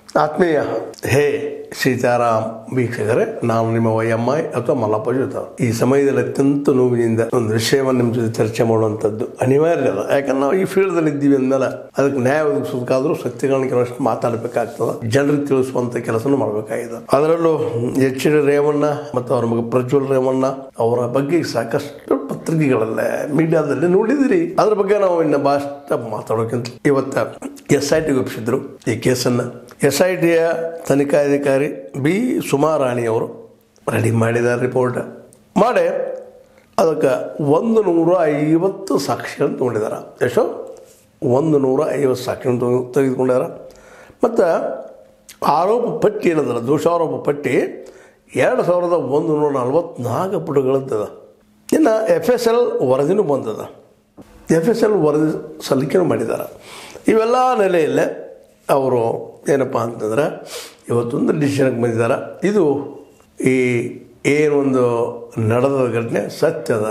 ಆತ್ಮೀಯ ಹೇ ಸೀತಾರಾಮ್ ವೀಕ್ಷಕರೇ, ನಾನು ನಿಮ್ಮ ವೈಎಂಐ ಅಥವಾ ಮಲ್ಲಪ್ಪ ಜೊತೆ ಈ ಸಮಯದಲ್ಲಿ ಅತ್ಯಂತ ನೋವಿನಿಂದ ಒಂದು ವಿಷಯವನ್ನು ನಿಮ್ಮ ಜೊತೆ ಚರ್ಚೆ ಮಾಡುವಂಥದ್ದು ಅನಿವಾರ್ಯ ಅಲ್ಲ. ಯಾಕಂದ್ರೆ ನಾವು ಈ ಫೀಲ್ಡ್ದಲ್ಲಿ ಇದ್ದೀವಿ ಅಂದಮೇಲೆ ಅದಕ್ಕೆ ನ್ಯಾಯ ಒದಗಿಸೋದಕ್ಕಾದ್ರೂ ಸತ್ಯಗಳನ್ನ ಕೆಲವಷ್ಟು ಮಾತಾಡಬೇಕಾಗ್ತದೆ, ಜನರಿಗೆ ತಿಳಿಸುವಂತ ಕೆಲಸನೂ ಮಾಡಬೇಕಾಗಿದೆ. ಅದರಲ್ಲೂ ಎಚ್ ಡಿ ರೇವಣ್ಣ ಮತ್ತು ಅವರ ಮಗ ಪ್ರಜ್ವಲ್ ರೇವಣ್ಣ ಅವರ ಬಗ್ಗೆ ಸಾಕಷ್ಟು ಪತ್ರಿಕೆಗಳಲ್ಲೇ ಮೀಡಿಯಾದಲ್ಲಿ ನೋಡಿದಿರಿ. ಅದ್ರ ಬಗ್ಗೆ ನಾವು ಇನ್ನು ಭಾಷೆ ಮಾತಾಡೋಕ್ಕಿಂತ ಇವತ್ತು SIT ಒಪ್ಪಿಸಿದ್ರು ಈ ಕೇಸನ್ನು. SITಯ ತನಿಖಾಧಿಕಾರಿ ಬಿ ಸುಮಾರಾಣಿ ಅವರು ರೆಡಿ ಮಾಡಿದ್ದಾರೆ ರಿಪೋರ್ಟ್ ಮಾಡಿ ಅದಕ್ಕೆ 150 ಸಾಕ್ಷಿಗಳನ್ನು ತಗೊಂಡಿದ್ದಾರೆ. ಎಷ್ಟು? 150 ಸಾಕ್ಷಿಗಳನ್ನು ತೆಗೆದುಕೊಂಡಿದ್ದಾರೆ. ಮತ್ತು ಆರೋಪ ಪಟ್ಟಿ ಏನದಲ್ಲ, ದೋಷಾರೋಪ ಪಟ್ಟಿ 2144 ಪುಟಗಳದ್ದದ. ಇನ್ನು FSL ವರದಿನೂ ಬಂದದ. FSL ವರದಿ ಸಲ್ಲಿಕೆನೂ ಮಾಡಿದ್ದಾರೆ. ಇವೆಲ್ಲ ನೆಲೆಯಲ್ಲೇ ಅವರು ಏನಪ್ಪ ಅಂತಂದ್ರೆ ಇವತ್ತೊಂದು ಡಿಸಿಷನ್ಗೆ ಬಂದಿದ್ದಾರೆ. ಇದು ಈ ಏನೊಂದು ನಡೆದ ಘಟನೆ ಸತ್ಯದ,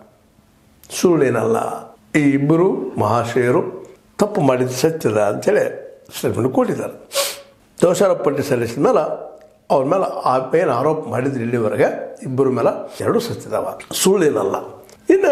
ಸುಳ್ಳೇನಲ್ಲ, ಈ ಇಬ್ಬರು ಮಹಾಶಯರು ತಪ್ಪು ಮಾಡಿದ ಸತ್ಯದ ಅಂಥೇಳಿ ಸ್ಟೇಟ್ಮೆಂಟ್ ಕೊಟ್ಟಿದ್ದಾರೆ. ದೋಷಾರೋಪ ಪಟ್ಟಿ ಸಲ್ಲಿಸಿದ ಮೇಲೆ ಅವ್ರ ಮೇಲೆ ಏನು ಆರೋಪ ಮಾಡಿದ್ರು ಇಲ್ಲಿವರೆಗೆ ಇಬ್ಬರ ಮೇಲೆ 2 ಸತ್ಯದವ, ಸುಳ್ಳೇನಲ್ಲ. ಇನ್ನು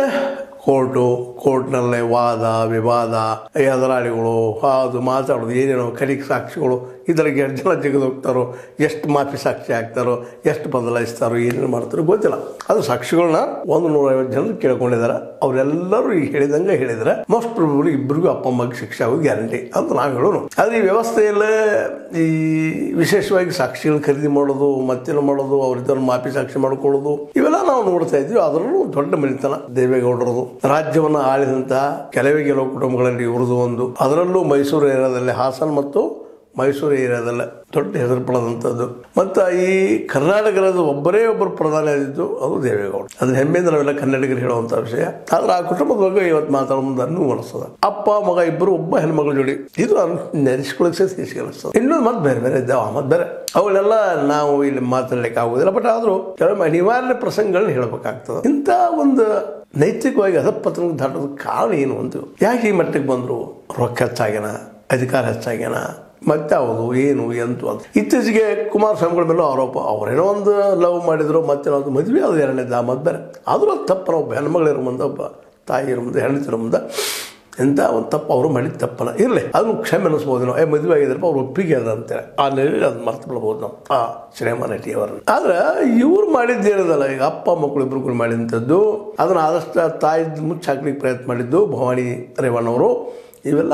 ಕೋರ್ಟ್ನಲ್ಲೇ ವಾದ ವಿವಾದ, ಎದುರಾಳಿಗಳು ಅದು ಮಾತಾಡೋದು, ಏನೇನೋ ಕಲಿಕೆ ಸಾಕ್ಷಿಗಳು, ಇದರಿಗೆ ಎಷ್ಟು ಜನ ಜಗದು ಹೋಗ್ತಾರೋ, ಎಷ್ಟು ಮಾಫಿ ಸಾಕ್ಷಿ ಆಗ್ತಾರೋ, ಎಷ್ಟು ಬದಲಾಯಿಸ್ತಾರೋ, ಏನೇನು ಮಾಡ್ತಾರೋ ಗೊತ್ತಿಲ್ಲ. ಅದು ಸಾಕ್ಷಿಗಳನ್ನ 150 ಜನರು ಕೇಳ್ಕೊಂಡಿದ್ದಾರೆ. ಅವರೆಲ್ಲರೂ ಈಗ ಹೇಳಿದಂಗೆ ಹೇಳಿದರೆ ಮೋಸ್ಟ್ ಪ್ರಾಬಬ್ಲಿ ಇಬ್ಬರಿಗೂ ಅಪ್ಪ ಅಮ್ಮಗೆ ಶಿಕ್ಷೆ ಆಗೋದು ಗ್ಯಾರಂಟಿ ಅಂತ ನಾವು ಹೇಳೋಣ. ಆದರೆ ಈ ವ್ಯವಸ್ಥೆಯಲ್ಲೇ ಈ ವಿಶೇಷವಾಗಿ ಸಾಕ್ಷಿಗಳು ಖರೀದಿ ಮಾಡೋದು, ಮತ್ತೇನು ಮಾಡೋದು, ಅವರಿದ್ದನ್ನು ಮಾಫಿ ಸಾಕ್ಷಿ ಮಾಡ್ಕೊಳ್ಳೋದು, ಇವೆಲ್ಲ ನಾವು ನೋಡ್ತಾ ಇದ್ವಿ. ಅದರಲ್ಲೂ ದೊಡ್ಡ ಮನೆತನ ದೇವೇಗೌಡರದು. ರಾಜ್ಯವನ್ನು ಆಳಿದಂಥ ಕೆಲವೇ ಕೆಲವು ಕುಟುಂಬಗಳಲ್ಲಿ ಇವ್ರದ್ದು ಒಂದು. ಅದರಲ್ಲೂ ಮೈಸೂರು ಏರಿಯಾದಲ್ಲಿ, ಹಾಸನ ಮತ್ತು ಮೈಸೂರು ಏರಿಯಾದಲ್ಲ ದೊಡ್ಡ ಹೆಸರು ಪಡೆದಂಥದ್ದು. ಮತ್ತು ಈ ಕರ್ನಾಟಕದ ಒಬ್ಬರೇ ಒಬ್ಬರು ಪ್ರಧಾನಿ ಆಗಿದ್ದು ಅದು ದೇವೇಗೌಡ. ಅದನ್ನ ಹೆಮ್ಮೆಯಿಂದ ನಾವೆಲ್ಲ ಕನ್ನಡಿಗರು ಹೇಳುವಂಥ ವಿಷಯ. ಆದರೆ ಆ ಕುಟುಂಬದ ಬಗ್ಗೆ ಇವತ್ತು ಮಾತಾಡೋದು ಅನ್ನೂ ಅನಿಸ್ತದೆ. ಅಪ್ಪ ಮಗ ಇಬ್ಬರು, ಒಬ್ಬ ಹೆಣ್ಮಗಳ ಜೋಡಿ, ಇದು ನೆನೆಸ್ಕೊಳ್ಳಿಕ್ಕೆ ಅನಿಸ್ತದೆ. ಇನ್ನೊಂದು ಮತ್ತೆ ಬೇರೆ ಬೇರೆ ಇದ್ದಾವೆ, ಮತ್ತೆ ಬೇರೆ ಅವುಗಳೆಲ್ಲ ನಾವು ಇಲ್ಲಿ ಮಾತಾಡ್ಲಿಕ್ಕೆ ಆಗೋದಿಲ್ಲ. ಬಟ್ ಆದರೂ ಕೆಲವೊಮ್ಮೆ ಅನಿವಾರ್ಯ ಪ್ರಸಂಗಗಳನ್ನ ಹೇಳಬೇಕಾಗ್ತದೆ. ಇಂಥ ಒಂದು ನೈತಿಕವಾಗಿ ಅಧಪತನ ದಾಟೋದ ಕಾರಣ ಏನು ಅಂತ, ಯಾಕೆ ಈ ಮಟ್ಟಿಗೆ ಬಂದರು? ರೊಕ್ಕ ಹೆಚ್ಚಾಗ್ಯಾನ, ಅಧಿಕಾರ ಹೆಚ್ಚಾಗ್ಯಾನ, ಮತ್ತೆ ಯಾವುದು ಏನು ಎಂತು ಅಂತ. ಇತ್ತೀಚೆಗೆ ಕುಮಾರಸ್ವಾಮಿಗಳ ಮೇಲೂ ಆರೋಪ, ಅವರೇನೋ ಒಂದು ಲವ್ ಮಾಡಿದ್ರು, ಮತ್ತೆ ಒಂದು ಮದುವೆ ಅದು 2ನೇದು ಮತ್ತೆ ಬೇರೆ. ಆದರೂ ಅದು ತಪ್ಪು. ನಾವು ಹೆಣ್ಮಗಳಿರೋ ಮುಂದೆ, ಒಬ್ಬ ತಾಯಿ ಇರೋ ಮುಂದೆ, ಹೆಣ್ತಿರೋ ಮುಂದೆ ಎಂಥ ಒಂದು ತಪ್ಪು ಅವರು ಮಾಡಿದ ತಪ್ಪನ ಇರಲಿ, ಅದನ್ನು ಕ್ಷಮೆ ಅನ್ನಿಸ್ಬೋದು. ನಾವು ಮದುವೆ ಆಗಿದ್ರಪ್ಪ ಅವ್ರು ಒಪ್ಪಿಗೆ ಅದ ಅಂತೇಳಿ ಆ ನೆಲೆಯಲ್ಲಿ ಅದನ್ನ ಮರ್ತು ಬಿಡ್ಬೋದು ನಾವು ಆ ಸಿನಿಮಾ ನಟಿಯವರನ್ನು. ಆದ್ರೆ ಇವ್ರು ಮಾಡಿದ್ದೇನದಲ್ಲ, ಈಗ ಅಪ್ಪ ಮಕ್ಕಳು ಇಬ್ಬರು ಮಾಡಿದಂಥದ್ದು, ಅದನ್ನು ಆದಷ್ಟು ತಾಯಿ ಮುಚ್ಚಾಕ್ಲಿಕ್ಕೆ ಪ್ರಯತ್ನ ಮಾಡಿದ್ದು ಭವಾನಿ ರೇವಣ್ಣವರು. ಇವೆಲ್ಲ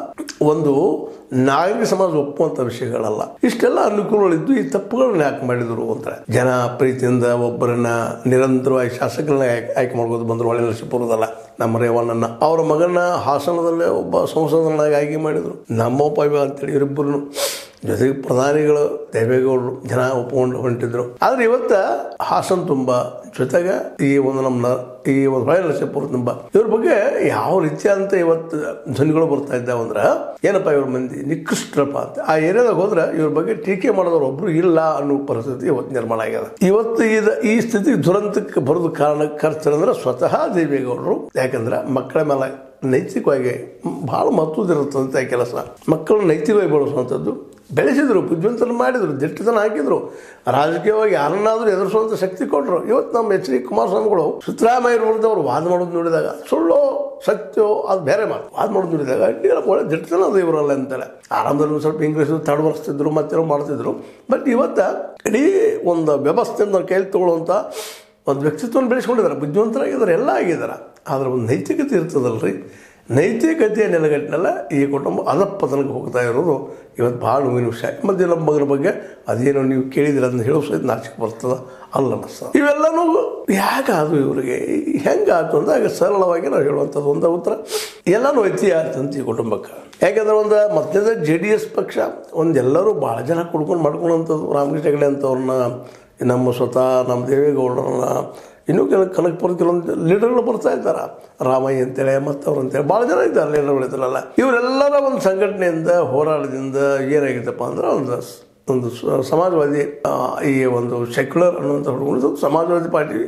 ಒಂದು ನಾಗರಿಕ ಸಮಾಜ ಒಪ್ಪುವಂಥ ವಿಷಯಗಳಲ್ಲ. ಇಷ್ಟೆಲ್ಲ ಅನುಕೂಲಗಳಿದ್ದು ಈ ತಪ್ಪುಗಳನ್ನ ಯಾಕೆ ಮಾಡಿದ್ರು ಅಂತಾರೆ. ಜನ ಪ್ರೀತಿಯಿಂದ ಒಬ್ಬರನ್ನ ನಿರಂತರವಾಗಿ ಶಾಸಕರನ್ನ ಆಯ್ಕೆ ಮಾಡ್ಬೋದು ಬಂದರು. ಹೊಳೆ ನರಸೀಪುರದಲ್ಲ ನಮ್ಮ ರೇವಣ್ಣನ, ಅವರ ಮಗನ ಹಾಸನದಲ್ಲೇ ಒಬ್ಬ ಸಂಸದನಾಗಿ ಆಯ್ಕೆ ಮಾಡಿದರು. ನಮ್ಮಪ್ಪ ಅಂತೇಳಿ ಇವರಿಬ್ಬರು ಜೊತೆಗೆ ಪ್ರಧಾನಿಗಳು ದೇವೇಗೌಡರು ಜನ ಒಪ್ಕೊಂಡು ಹೊಂಟಿದ್ರು. ಆದ್ರೆ ಇವತ್ತ ಹಾಸನ ತುಂಬ, ಜೊತೆಗೆ ಈ ಒಂದು ನಮ್ಮ ಈ ಒಂದು ಹೊಳೆ ನರಸೀಪುರ ತುಂಬ ಇವ್ರ ಬಗ್ಗೆ ಯಾವ ರೀತಿಯಾದಂತ ಇವತ್ತು ಧ್ವನಿಗಳು ಬರ್ತಾ ಇದ್ದಾವಂದ್ರೆ, ಏನಪ್ಪ ಇವ್ರ ಮಂದಿ ನಿಕೃಷ್ಟರಪ್ಪ ಅಂತ. ಆ ಏರಿಯಾದಾಗ ಹೋದ್ರೆ ಇವ್ರ ಬಗ್ಗೆ ಟೀಕೆ ಮಾಡೋರು ಒಬ್ರು ಇಲ್ಲ ಅನ್ನೋ ಪರಿಸ್ಥಿತಿ ಇವತ್ತು ನಿರ್ಮಾಣ ಆಗ್ಯದ. ಇವತ್ತು ಈ ಸ್ಥಿತಿ ದುರಂತಕ್ಕೆ ಬರೋದು ಕಾರಣಕರ್ತರಂದ್ರೆ ಸ್ವತಃ ದೇವೇಗೌಡರು. ಯಾಕಂದ್ರೆ ಮಕ್ಕಳ ಮೇಲೆ ನೈತಿಕವಾಗಿ ಬಹಳ ಮಹತ್ವದಿರುತ್ತಂತ ಕೆಲಸ. ಮಕ್ಕಳನ್ನ ನೈತಿಕವಾಗಿ ಬೆಳೆಸುವಂಥದ್ದು, ಬೆಳೆಸಿದ್ರು, ಬುದ್ಧಿವಂತನ ಮಾಡಿದ್ರು, ದಿಟ್ಟತನ ಹಾಕಿದ್ರು, ರಾಜಕೀಯವಾಗಿ ಯಾರನ್ನಾದ್ರೂ ಎದುರಿಸುವಂಥ ಶಕ್ತಿ ಕೊಟ್ಟರು. ಇವತ್ತು ನಮ್ಮ ಎಚ್ ಡಿ ಕುಮಾರಸ್ವಾಮಿಗಳು ಸಿದ್ದರಾಮಯ್ಯ ವಿರುದ್ಧ ಅವರು ವಾದ ಮಾಡೋದು ನೋಡಿದಾಗ, ಸುಳ್ಳು ಸತ್ಯ ಅದು ಬೇರೆ ಮಾತು, ವಾದ ಮಾಡೋದು ನೋಡಿದಾಗ ಒಳ್ಳೆ ದಿಟ್ಟತನ ಅದು ಇವರಲ್ಲ ಅಂತಾರೆ. ಆರಂಭದಲ್ಲಿ ಸ್ವಲ್ಪ ಇಂಗ್ಲೀಷ್ ತಡವರಿಸ್ತಿದ್ರು, ಮತ್ತೇನೋ ಮಾಡ್ತಿದ್ರು. ಬಟ್ ಇವತ್ತು ಇಡೀ ಒಂದು ವ್ಯವಸ್ಥೆಯನ್ನು ಕೈಲಿ ತಗೊಳ್ಳುವಂಥ ಒಂದು ವ್ಯಕ್ತಿತ್ವವನ್ನು ಬೆಳೆಸ್ಕೊಂಡಿದ್ದಾರೆ, ಬುದ್ಧಿವಂತರಾಗಿದ್ದಾರೆ, ಎಲ್ಲ ಆಗಿದ್ದಾರೆ. ಆದರೆ ಒಂದು ನೈತಿಕತೆ ಇರ್ತದಲ್ರಿ, ನೈತಿಕತೆಯ ನೆಲೆಗಟ್ಟಿನೆಲ್ಲ ಈ ಕುಟುಂಬ ಅಧಪತನಕ್ಕೆ ಹೋಗ್ತಾ ಇರೋದು ಇವತ್ತು ಭಾಳ ನೋವಿನ ವಿಷಯ. ಮತ್ತು ನಮ್ಮ ಮಗನ ಬಗ್ಗೆ ಅದೇನೋ ನೀವು ಕೇಳಿದಿರ ಅದನ್ನ ಹೇಳೋ ಸಹಿತ ನಾಚಿಕೆ ಬರ್ತದೆ ಅಲ್ಲ ಅನ್ನಿಸ್ತದೆ. ಇವೆಲ್ಲನೂ ಯಾಕಾದು ಇವರಿಗೆ ಹೆಂಗಾಯ್ತು ಅಂದಾಗ ಸರಳವಾಗಿ ನಾವು ಹೇಳುವಂಥದ್ದು ಒಂದು ಉತ್ತರ, ಎಲ್ಲನೂ ಐತಿಹಾಸಿಕ ಈ ಕುಟುಂಬಕ್ಕೆ. ಯಾಕೆಂದ್ರೆ ಒಂದು ಮತ್ತದ JDS ಪಕ್ಷ ಒಂದೆಲ್ಲರೂ ಭಾಳ ಜನ ಕುಡ್ಕೊಂಡು ಮಾಡ್ಕೊಳ್ಳೋಂಥದ್ದು. ರಾಮಕೃಷ್ಣ ಹೆಗಡೆ ಅಂತವ್ರನ್ನ, ನಮ್ಮ ಸ್ವತಃ ನಮ್ಮ ದೇವೇಗೌಡರನ್ನ, ಇನ್ನೂ ಕನಕಪುರದ ಕೆಲವೊಂದು ಲೀಡರ್ಗಳು ಬರ್ತಾ ಇದ್ದಾರೆ, ರಾಮಯ್ಯ ಅಂತೇಳಿ ಮತ್ತು ಅವ್ರು ಅಂತೇಳಿ ಭಾಳ ಜನ ಇದ್ದಾರೆ ಲೀಡರ್ಗಳು ಇದ್ದಾರಲ್ಲ. ಇವರೆಲ್ಲರ ಒಂದು ಸಂಘಟನೆಯಿಂದ ಹೋರಾಟದಿಂದ ಏನಾಗಿತ್ತಪ್ಪ ಅಂದ್ರೆ ಒಂದು ಸಮಾಜವಾದಿ ಈ ಒಂದು ಸೆಕ್ಯುಲರ್ ಅನ್ನುವಂಥ ಹುಡುಗರು ಸಮಾಜವಾದಿ ಪಾರ್ಟಿ